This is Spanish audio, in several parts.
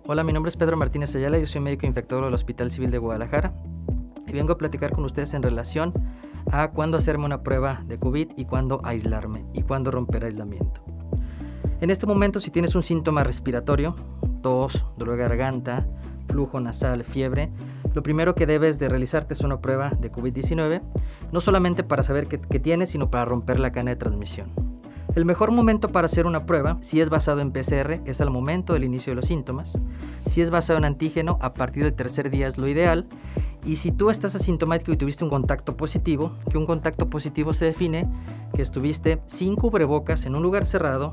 Hola, mi nombre es Pedro Martínez Ayala, yo soy médico infectólogo del Hospital Civil de Guadalajara y vengo a platicar con ustedes en relación a cuándo hacerme una prueba de COVID y cuándo aislarme y cuándo romper aislamiento. En este momento, si tienes un síntoma respiratorio, tos, dolor de garganta, flujo nasal, fiebre, lo primero que debes de realizarte es una prueba de COVID-19, no solamente para saber qué tienes, sino para romper la cadena de transmisión. El mejor momento para hacer una prueba, si es basado en PCR, es al momento del inicio de los síntomas. Si es basado en antígeno, a partir del tercer día es lo ideal. Y si tú estás asintomático y tuviste un contacto positivo, que un contacto positivo se define que estuviste sin cubrebocas en un lugar cerrado,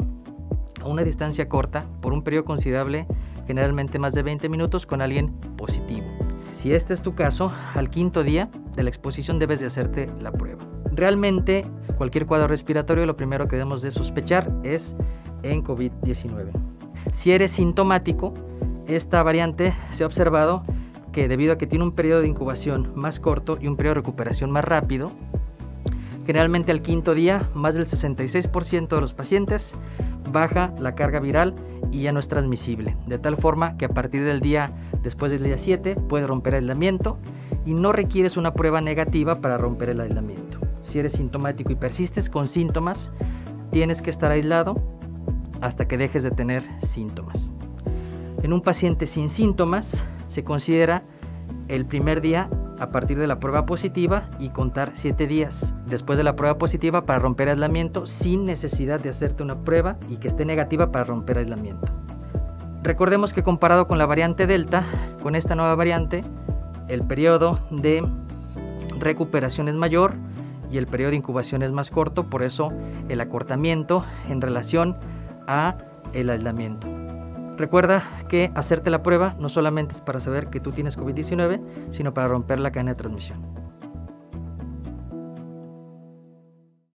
a una distancia corta, por un periodo considerable, generalmente más de 20 minutos, con alguien positivo. Si este es tu caso, al quinto día de la exposición debes de hacerte la prueba. Realmente, cualquier cuadro respiratorio, lo primero que debemos de sospechar es en COVID-19. Si eres sintomático, esta variante se ha observado que debido a que tiene un periodo de incubación más corto y un periodo de recuperación más rápido, generalmente al quinto día, más del 66% de los pacientes baja la carga viral y ya no es transmisible, de tal forma que a partir del día, después del día 7, puedes romper aislamiento y no requieres una prueba negativa para romper el aislamiento. Si eres sintomático y persistes con síntomas, tienes que estar aislado hasta que dejes de tener síntomas. En un paciente sin síntomas, se considera el primer día a partir de la prueba positiva y contar 7 días después de la prueba positiva para romper aislamiento sin necesidad de hacerte una prueba y que esté negativa para romper aislamiento. Recordemos que comparado con la variante Delta, con esta nueva variante, el periodo de recuperación es mayor y el periodo de incubación es más corto, por eso el acortamiento en relación a el aislamiento. Recuerda que hacerte la prueba no solamente es para saber que tú tienes COVID-19, sino para romper la cadena de transmisión.